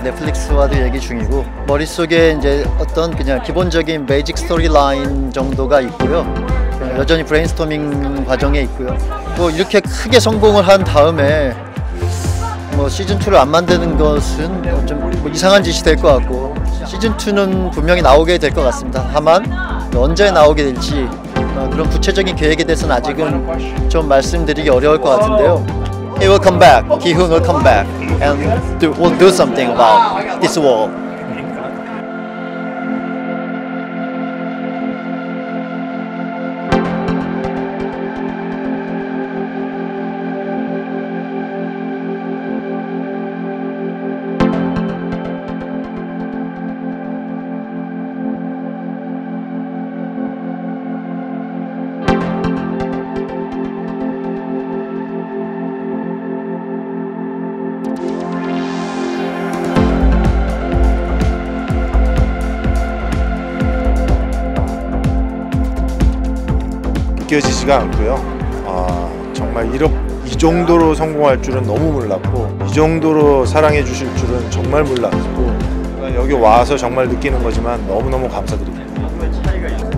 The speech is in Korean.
넷플릭스와도 얘기 중이고 머릿속에 이제 어떤 그냥 기본적인 베이직 스토리 라인 정도가 있고요. 여전히 브레인스토밍 과정에 있고요. 뭐 이렇게 크게 성공을 한 다음에 뭐 시즌2를 안 만드는 것은 좀 뭐 이상한 짓이 될 것 같고 시즌2는 분명히 나오게 될 것 같습니다. 다만 언제 나오게 될지 그런 구체적인 계획에 대해서는 아직은 좀 말씀드리기 어려울 것 같은데요. He will come back. Ki-hoon will come back and will do something about this war. 느껴지지가 않고요. 정말 이 정도로 성공할 줄은 너무 몰랐고 이 정도로 사랑해 주실 줄은 정말 몰랐고 여기 와서 정말 느끼는 거지만 너무너무 감사드립니다.